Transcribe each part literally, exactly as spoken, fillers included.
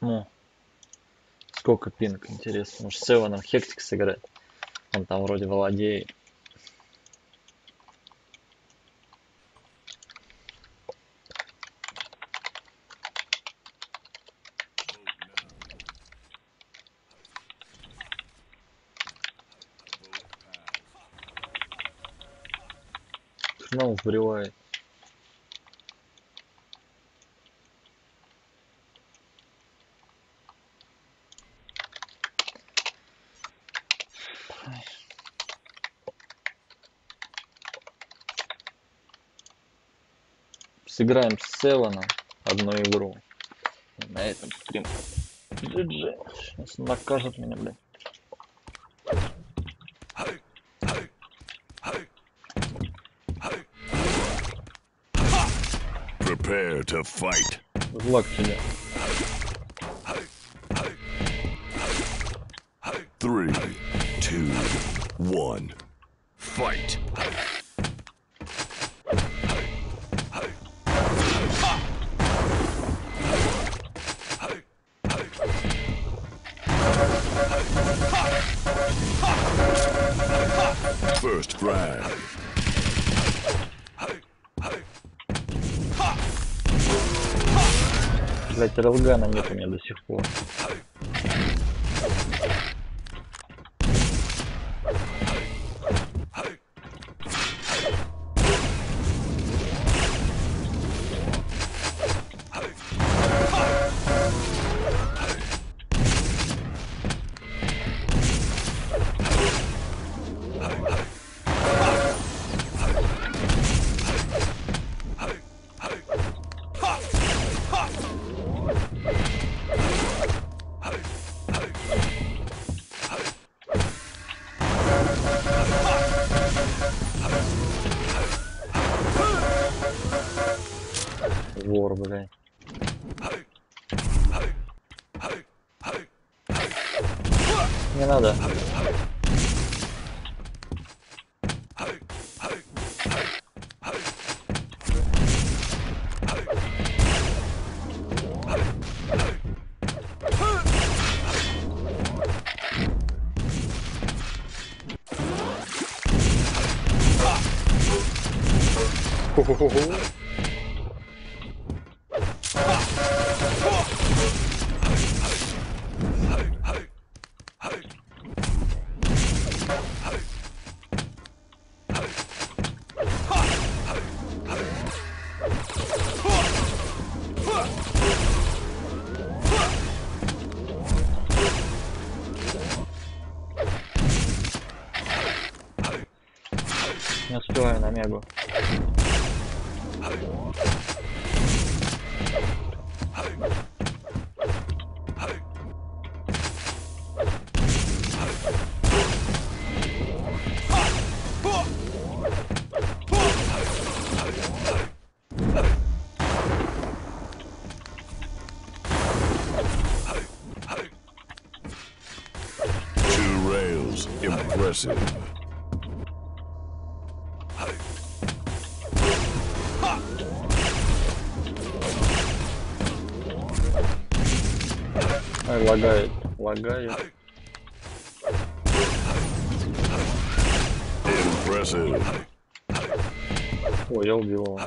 Ну, сколько пинг, интересно. Может, с севеном хектик сыграть? Он там вроде владеет. Ну, вбривает. Сыграем с севеном одну игру. На этом стрим. джи джи. Сейчас накажет меня, блядь. Prepare to fight. Злак тебе. Three, two, one, fight. First round. Блять, релгана нет у меня до сих пор. Вор, блядь. Не надо. Хо-хо-хо-хо. Не успеваю на мегу. Two rails. Impressive. Ай, лагает, лагает. Impressive. Ой, я убил его.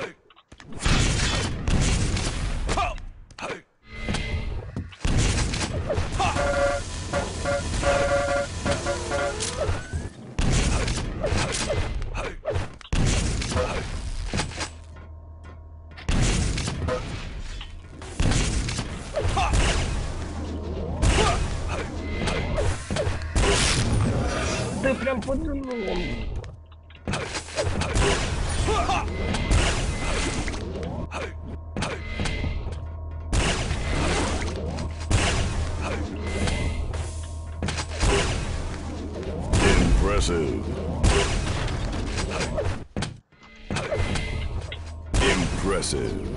Ты прям под углом. Impressive. Impressive.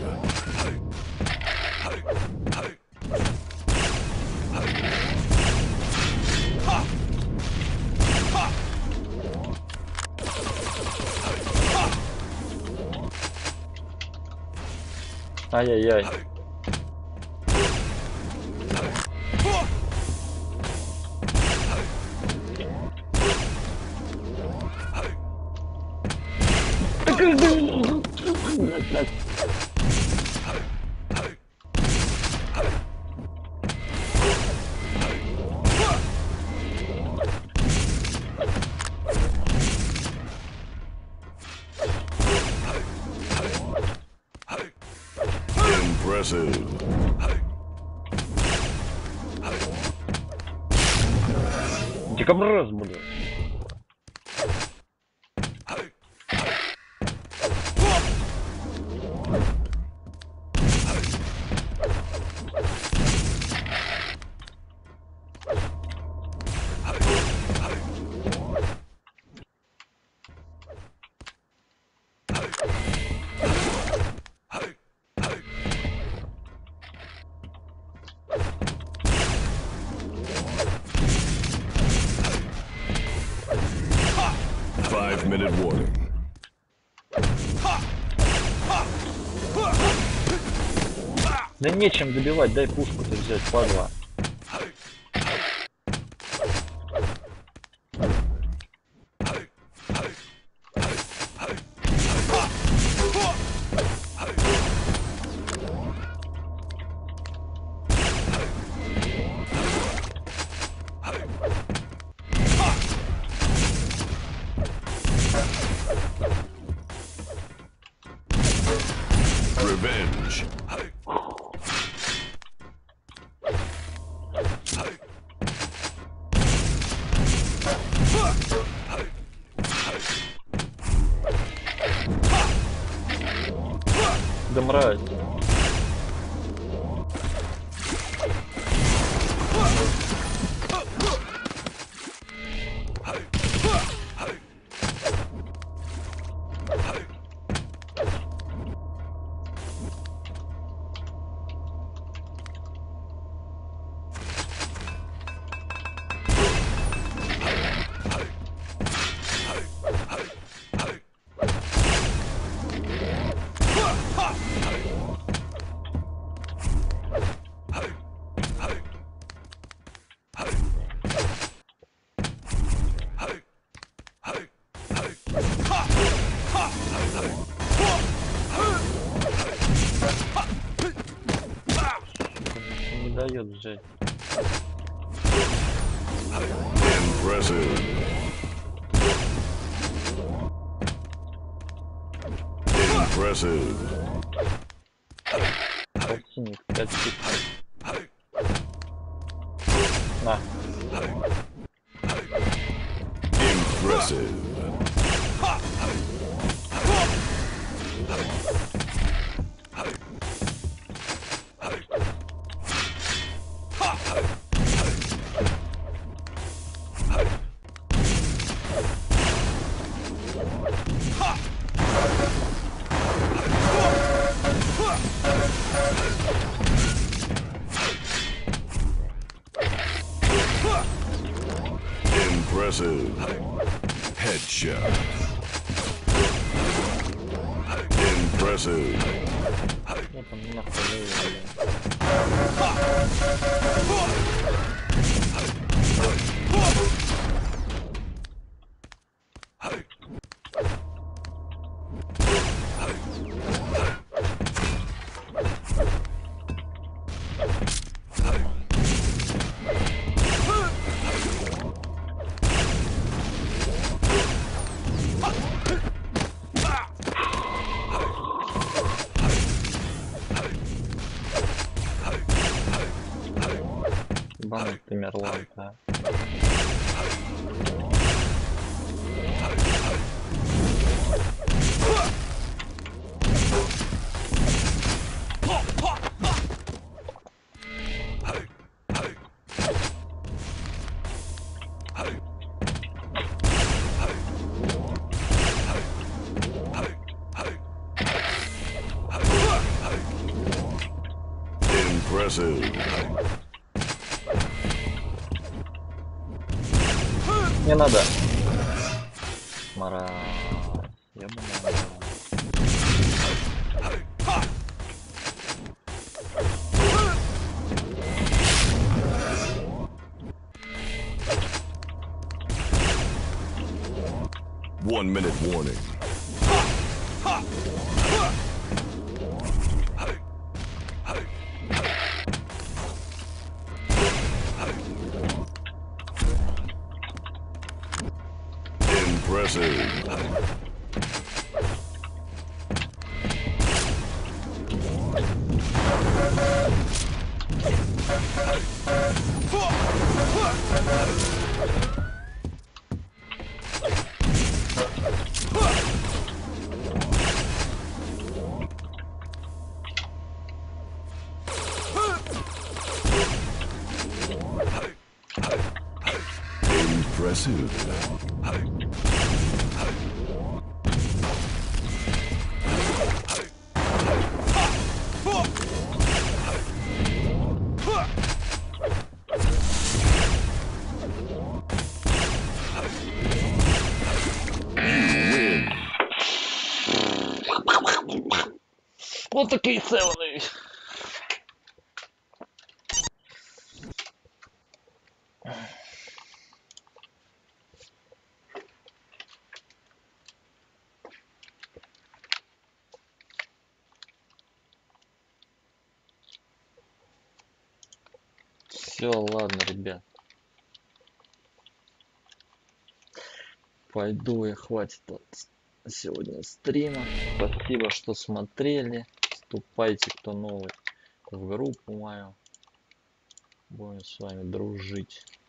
Ай-яй-яй. Impressive. Дикобраз, блядь. Five minute warning. Да нечем добивать, дай пушку-то взять, падла. Revenge. Да мразь. Не дает взять. Impressive. Impressive. Полтинник, пять штук. На. Impressive. Impressive. Headshot. Impressive. Ну там нахуй. Ебаный ты Мерлан, да. Impressive. Не надо. Мара. Ебаный. One minute warning. Impressive. Impressive. Вот такий севен. Все, ладно, ребят. Пойду я, хватит от сегодня стрима. Спасибо, что смотрели. Вступайте, кто новый, в группу мою. Будем с вами дружить.